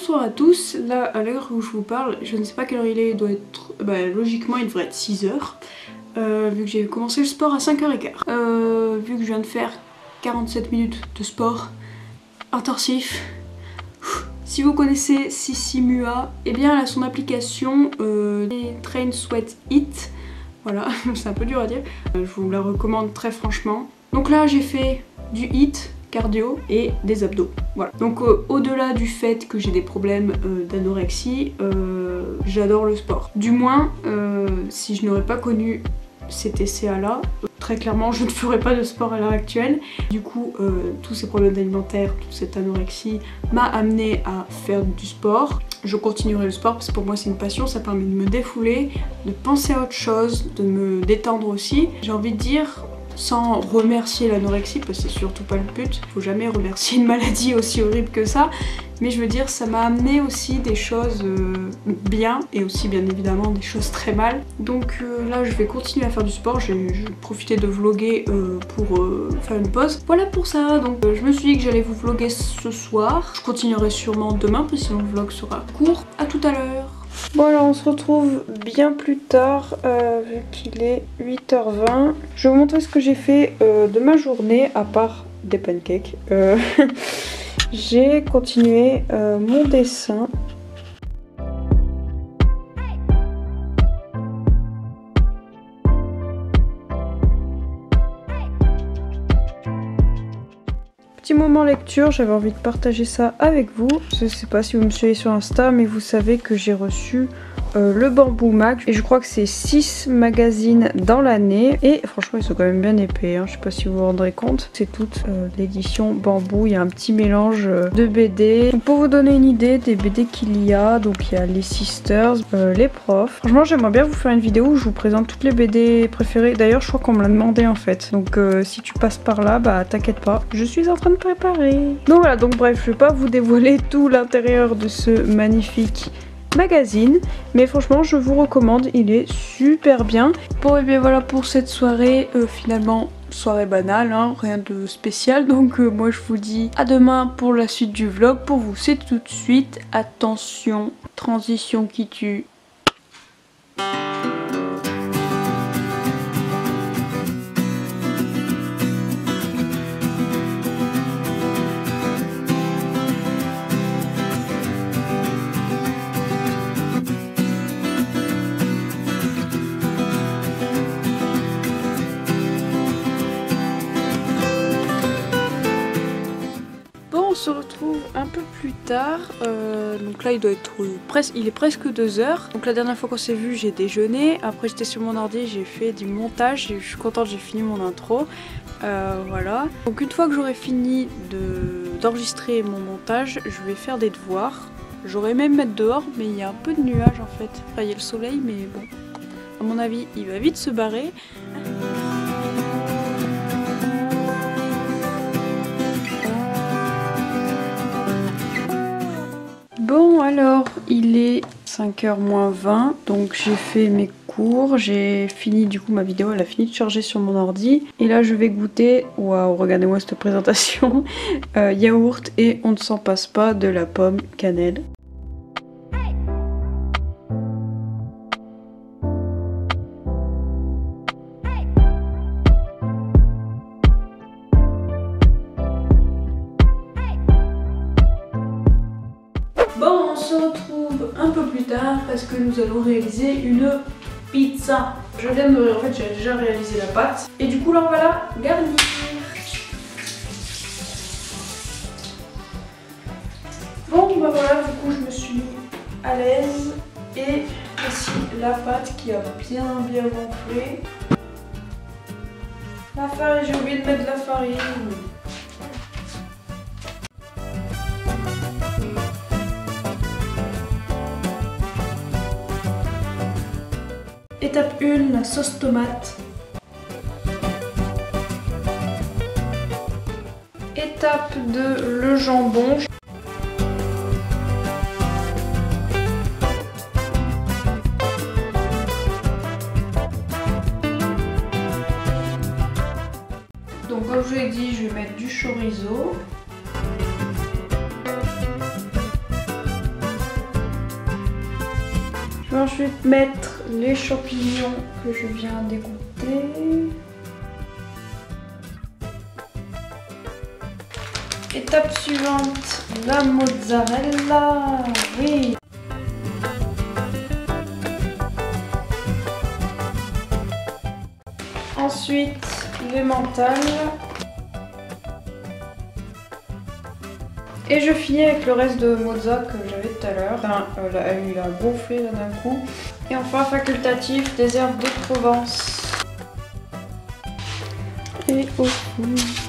Bonsoir à tous, là à l'heure où je vous parle, je ne sais pas quelle heure il est, il doit être... logiquement il devrait être 6h, vu que j'ai commencé le sport à 5h15. Vu que je viens de faire 47 minutes de sport intensif, si vous connaissez Sissi Mua, eh bien elle a son application Train Sweat Hit, voilà, c'est un peu dur à dire, je vous la recommande très franchement. Donc là j'ai fait du HIIT, cardio et des abdos. Voilà. Donc au-delà du fait que j'ai des problèmes d'anorexie, j'adore le sport. Du moins, si je n'aurais pas connu ces TCA là, très clairement je ne ferais pas de sport à l'heure actuelle. Du coup, tous ces problèmes alimentaires, toute cette anorexie m'a amené à faire du sport. Je continuerai le sport parce que pour moi c'est une passion, ça permet de me défouler, de penser à autre chose, de me détendre aussi. J'ai envie de dire, sans remercier l'anorexie, parce que c'est surtout pas le but, faut jamais remercier une maladie aussi horrible que ça, mais je veux dire ça m'a amené aussi des choses bien et aussi bien évidemment des choses très mal. Donc là je vais continuer à faire du sport, je vais profiter de vlogger pour faire une pause. Voilà pour ça, donc je me suis dit que j'allais vous vlogger ce soir, je continuerai sûrement demain parce que sinon le vlog sera court. À tout à l'heure. Bon alors on se retrouve bien plus tard, vu qu'il est 8h20. Je vais vous montrer ce que j'ai fait de ma journée, à part des pancakes. J'ai continué mon dessin. Petit moment lecture, j'avais envie de partager ça avec vous. Je sais pas si vous me suivez sur Insta, mais vous savez que j'ai reçu le Bamboo Mag et je crois que c'est 6 magazines dans l'année et franchement ils sont quand même bien épais, hein. Je sais pas si vous vous rendrez compte. C'est toute l'édition Bamboo, il y a un petit mélange de BD. Donc pour vous donner une idée des BD qu'il y a, donc il y a les Sisters, les profs. Franchement j'aimerais bien vous faire une vidéo où je vous présente toutes les BD préférées. D'ailleurs je crois qu'on me l'a demandé en fait. Donc si tu passes par là, bah t'inquiète pas, je suis en train de préparer. Donc voilà, donc bref, je vais pas vous dévoiler tout l'intérieur de ce magnifique magazine, mais franchement je vous recommande, il est super bien. Bon et bien voilà pour cette soirée, finalement soirée banale, hein, rien de spécial, donc moi je vous dis à demain pour la suite du vlog. Pour vous c'est tout de suite, attention, transition qui tue. On se retrouve un peu plus tard, donc là il doit être il est presque 2h. Donc la dernière fois qu'on s'est vu j'ai déjeuné, après j'étais sur mon ordi, j'ai fait du montage et je suis contente, j'ai fini mon intro. Voilà, donc une fois que j'aurai fini d'enregistrer mon montage, je vais faire des devoirs. J'aurais même mettre dehors mais il y a un peu de nuages en fait, enfin il y a le soleil mais bon, à mon avis il va vite se barrer. Bon alors, il est 5h moins 20, donc j'ai fait mes cours, j'ai fini du coup ma vidéo, elle a fini de charger sur mon ordi. Et là je vais goûter, waouh regardez-moi cette présentation, yaourt et on ne s'en passe pas de la pomme cannelle. Bon, on se retrouve un peu plus tard parce que nous allons réaliser une pizza. Je viens de... En fait, j'ai déjà réalisé la pâte. Et du coup, là, on va la garnir. Bon, bah voilà, du coup, je me suis mis à l'aise. Et voici la pâte qui a bien gonflé. La farine, j'ai oublié de mettre de la farine. Étape 1, la sauce tomate. Étape 2, le jambon. Donc comme je vous l'ai dit, je vais mettre du chorizo. ensuite mettre les champignons que je viens d'égoutter. Étape suivante, la mozzarella. Oui. Ensuite, l'emmental. Et je finis avec le reste de mozza que j'avais tout à l'heure. Enfin, il a gonflé là d'un coup. Et enfin, facultatif, des herbes de Provence. Et au four.